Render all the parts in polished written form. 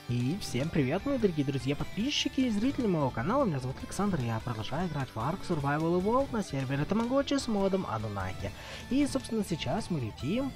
И всем привет, мои дорогие друзья, подписчики и зрители моего канала. Меня зовут Александр, и я продолжаю играть в Ark Survival Evolved на сервере Тамагочи с модом Анунаки. И, собственно, сейчас мы летим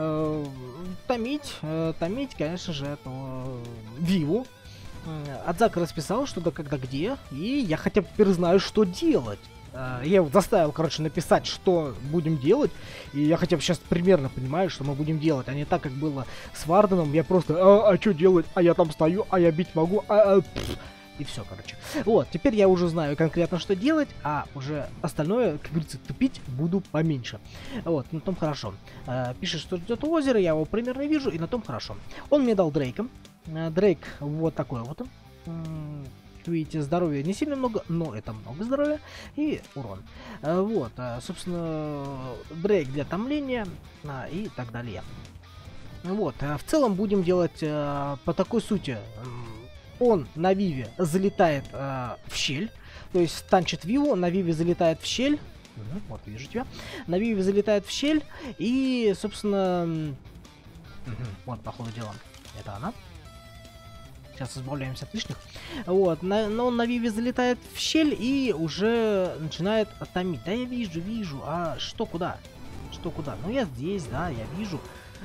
томить, конечно же, эту Виву. Адзак расписал, что да когда где, и я хотя бы теперь знаю, что делать. Я его заставил, короче, написать, что будем делать, и я хотя бы сейчас примерно понимаю, что мы будем делать, а не так, как было с Варденом. Я просто, что делать, а я там стою, а я бить могу, и все, короче. Вот, теперь я уже знаю конкретно, что делать, а уже остальное, как говорится, тупить буду поменьше. Вот, на том хорошо. Пишет, что ждет у озера, я его примерно вижу, и на том хорошо. Он мне дал Дрейка. Дрейк вот такой вот. Видите, здоровья не сильно много, но это много здоровья и урон. Вот, собственно, Дрейк для томления и так далее. Вот, в целом будем делать по такой сути. Он на Виве залетает в щель, то есть танчит Виву, на Виве залетает в щель. Вот, вижу тебя. На Виве залетает в щель и, собственно, вот, по ходу дела, это она. Сейчас избавляемся от лишних. Вот, но он на Виве залетает в щель и уже начинает томить. Да, я вижу. А что, куда? Что, куда? Ну, я здесь, да, я вижу.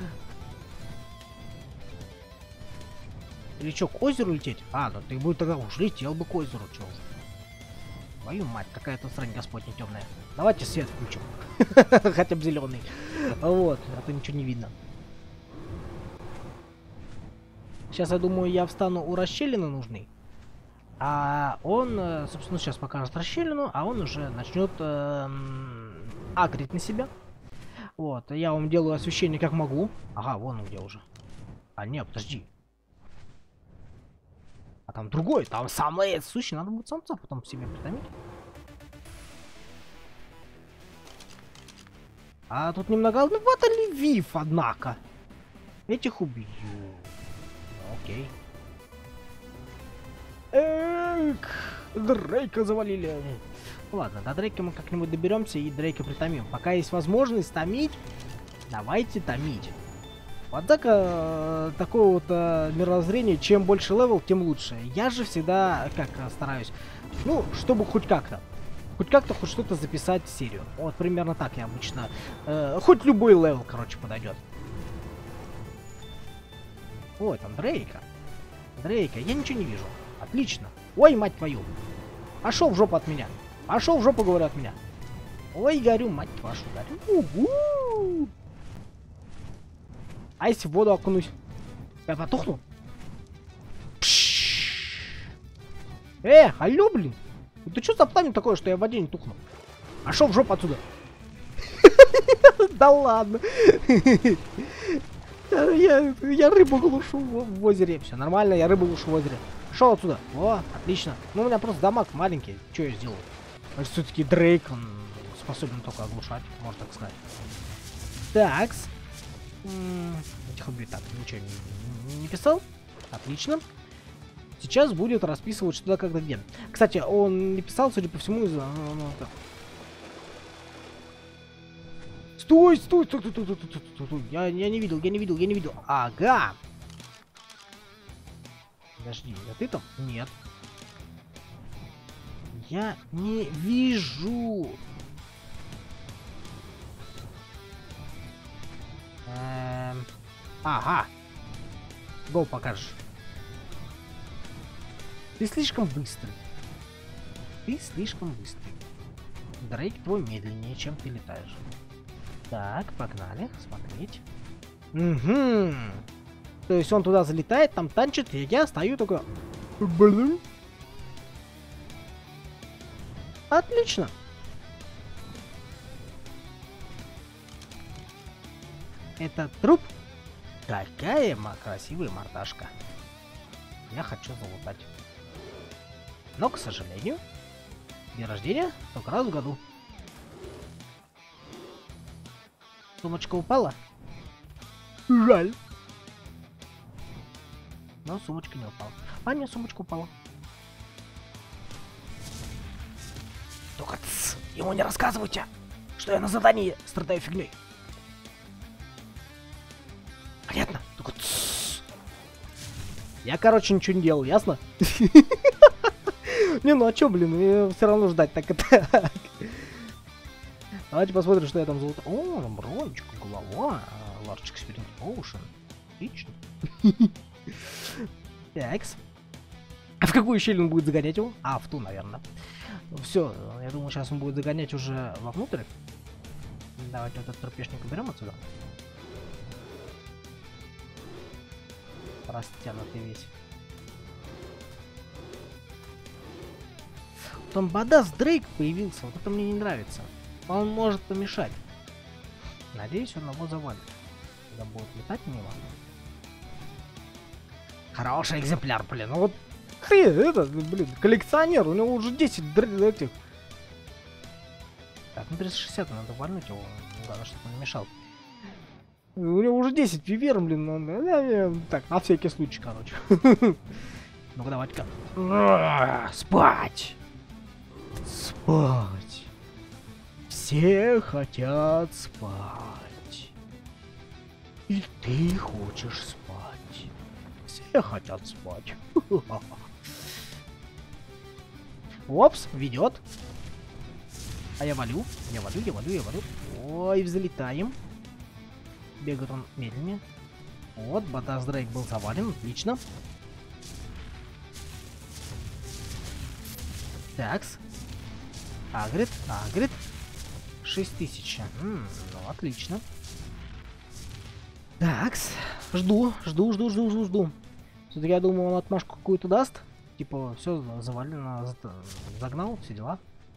Или что, к озеру лететь? Ну ты бы тогда уж летел бы к озеру, что уже. Твою мать, какая-то срань господня темная. Давайте свет включим. Хотя бы зеленый. Вот, а то ничего не видно. Сейчас, я думаю, я встану у расщелины нужной. А он, собственно, сейчас покажет расщелину, а он уже начнет агрить на себя. Вот, я вам делаю освещение как могу. Ага, вон он где уже. А, не, подожди. А там другой, там самый сущий, надо будет самца потом себе притомить. А тут немного... Ну, вот ли Вив, однако. Этих убью. Окей. Дрейка завалили. Ладно, до Дрейка мы как-нибудь доберемся и Дрейка притомим. Пока есть возможность томить, давайте томить. Вот так, такое вот мировоззрение, чем больше левел, тем лучше. Я же всегда, стараюсь, ну, чтобы хоть как-то, хоть что-то записать в серию. Вот примерно так я обычно, хоть любой левел, короче, подойдет. Ой, там Дрейка. Я ничего не вижу. Отлично. Ой, мать твою. Пошел в жопу от меня. Пошел в жопу, говорю, от меня. Ой, горю, мать вашу, горю. А если в воду окунусь? Я потухну? Алло, блин. Ты что за пламя такое, что я в воде не тухну? Пошел в жопу отсюда. Да ладно. Я рыбу глушу в озере. Все нормально, я рыбу глушу в озере. Шел отсюда. О, отлично. Ну, у меня просто дамаг маленький. Что я сделаю? Все-таки Дрейк, он способен только оглушать, можно так сказать. Такс. Этих убить. Так, ничего не писал. Отлично. Сейчас будет расписывать что-то когда где. Кстати, он не писал, судя по всему, из-за... Стой! Я не видел. Ага! Подожди, а ты там? Нет. Я не вижу. Ага. Гол покажешь. Ты слишком быстрый. Дрейк твой медленнее, чем ты летаешь. Так, погнали, смотреть. Угу. То есть он туда залетает, там танчит, и я стою такой... Блин. Отлично. Это труп? Какая красивая мордашка. Я хочу залутать. Но, к сожалению, день рождения только раз в году. Сумочка упала? Жаль. Но сумочка не упала. А, нет, сумочка упала. Только ему не рассказывайте, что я на задании страдаю фигней. Понятно? Только Я, короче, ничего не делал, ясно? Не, ну а чё, блин, все равно ждать так и так. Давайте посмотрим, что я там золото. О, бронечка, голова. Large Experience Potion. Отлично. Такс. А в какую щель он будет загонять его? А, в ту, наверное. Все, я думаю, сейчас он будет загонять уже вовнутрь. Давайте вот этот трупешник уберем отсюда. Растянутый весь. Там Бадас Дрейк появился, вот это мне не нравится. Он может помешать. Надеюсь, он его завалит. Когда будет летать мимо. Хороший экземпляр, блин. Ну вот ты, это, блин, коллекционер. У него уже 10 этих. Так, ну 360 надо вальнуть его. Главное, чтобы он не мешал. У него уже 10 вивер, блин. Так, на всякий случай, короче. Ну-ка, давайте-ка. Спать! Спать! Все хотят спать. И ты хочешь спать. Все хотят спать. Опс, ведет. А я валю. Я валю. Ой, взлетаем. Бегает он медленнее. Вот, Бадас Дрейк был завален. Отлично. Такс. Агрит. 6000. Ну, отлично. Такс. Жду. Все-таки я думаю, он отмашку какую-то даст. Типа, все завалено, загнал, все дела.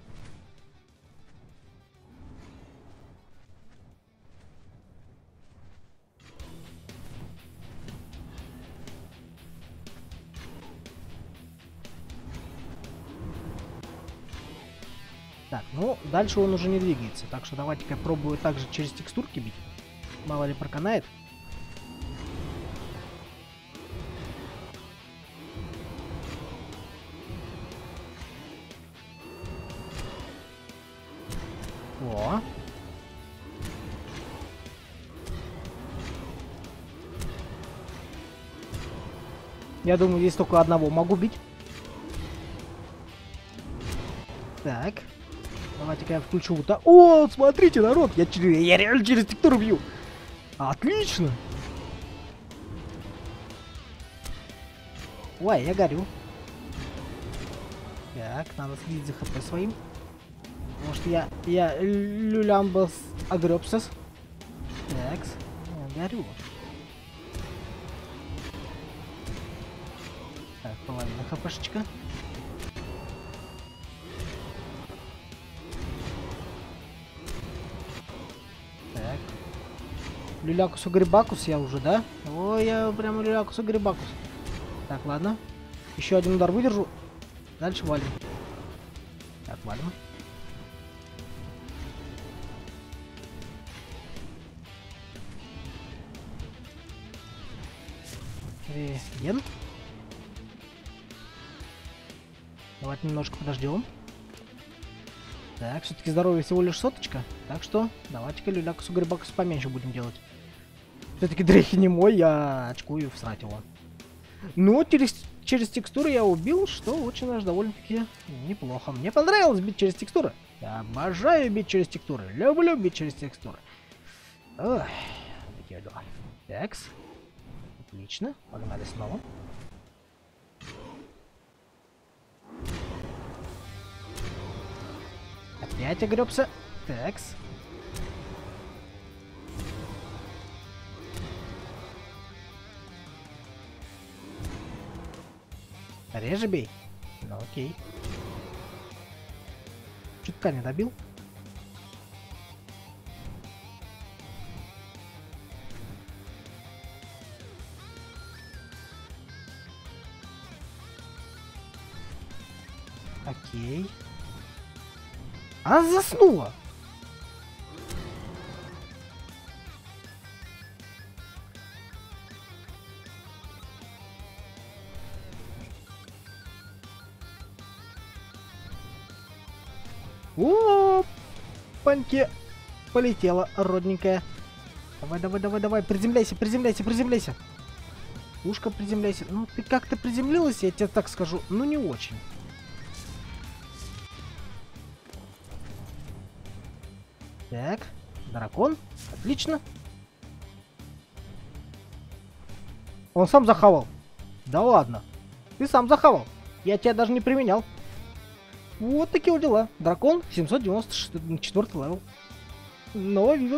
Так, ну, дальше он уже не двигается. Так что давайте-ка я пробую также через текстурки бить. Мало ли проканает. О. Я думаю, здесь только одного могу бить. Так. Давайте-ка я включу вот так. О, смотрите, народ! Я реально через текстуру бью. Отлично! Ой, я горю. Так, надо следить за хп своим. Потому что я люлямбас огребсас. Такс. Я горю. Так, половина хпшечка. Так. Люлякус угребакус я уже, да? Ой, я прямо люлякус угребакус. Так, ладно. Еще один удар выдержу. Дальше валим. Так, валим. Реген. Давайте немножко подождем. Так, все-таки здоровье всего лишь соточка. Так что давайте-ка люлякусу грибакусу поменьше будем делать. Все-таки дрейхи не мой, я очкую всрать его. Ну, через текстуры я убил, что очень даже довольно-таки неплохо. Мне понравилось бить через текстуры. Я обожаю бить через текстуры. Люблю бить через текстуры. Ой, такие дела. Такс. Отлично. Погнали снова. Опять огребся. Такс. Реже бей. Ну окей. Чутка не добил. Окей. Она заснула. О, паньке полетела, родненькая. Давай, приземляйся. Ушко приземляйся. Ну, ты как-то приземлилась, я тебе так скажу. Ну, не очень. Так, дракон. Отлично. Он сам захавал. Да ладно. Ты сам захавал. Я тебя даже не применял. Вот такие вот дела. Дракон 794 левел. Новая вижу.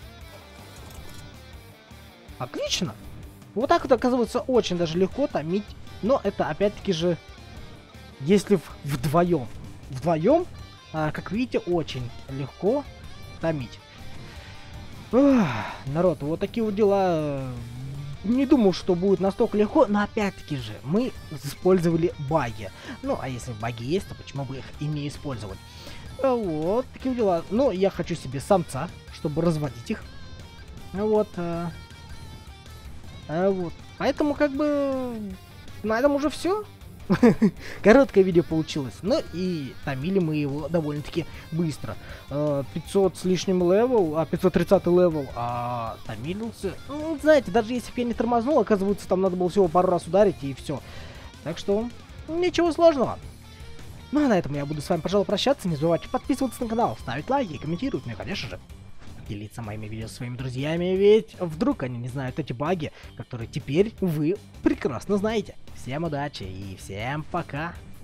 Отлично. Вот так вот оказывается очень даже легко томить. Но это опять-таки же, если вдвоем. Вдвоем, как видите, очень легко томить. Ох, народ, вот такие вот дела. Не думал, что будет настолько легко, но опять-таки же мы использовали баги. Ну, а если баги есть, то почему бы их и не использовать? Вот такие вот дела. Но я хочу себе самца, чтобы разводить их. Вот. Вот. Поэтому как бы на этом уже все. Короткое видео получилось. Ну и томили мы его довольно-таки быстро. 500 с лишним левел, 530 левел, томился. Ну, знаете, даже если бы я не тормознул, оказывается, там надо было всего пару раз ударить и все. Так что, ничего сложного. Ну а на этом я буду с вами, пожалуй, прощаться. Не забывайте подписываться на канал, ставить лайки, комментировать, ну и, конечно же, делиться моими видео со своими друзьями, ведь вдруг они не знают эти баги, которые теперь вы прекрасно знаете. Всем удачи и всем пока!